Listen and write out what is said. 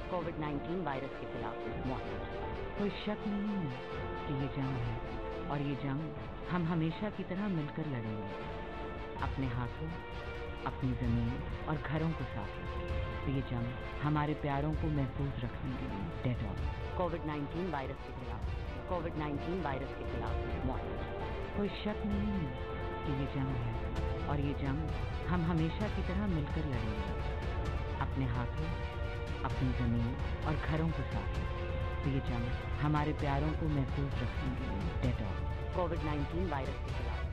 कोविड-19 virus के खिलाफ मौत। कोई शक नहीं है कि ये जंग है और ये जंग हम हमेशा की तरह मिलकर लड़ेंगे। अपने हाथों, अपनी ज़मीन और घरों को साफ रखें। ये जंग हमारे प्यारों को महफूज रखने के लिए डेटॉल। कोविड-19 वायरस के खिलाफ मौत। कोई शक नहीं है कि ये जंग है और ये जंग हम हमेशा की तरह मिलकर लड़ेंगे। अपने हाथों, अपनी ज़मीन और घरों को साफ रखें। ये जंग हमारे प्यारों को महफूज रखने के लिए डेटॉल। कोविड-19 वायरस के खिलाफ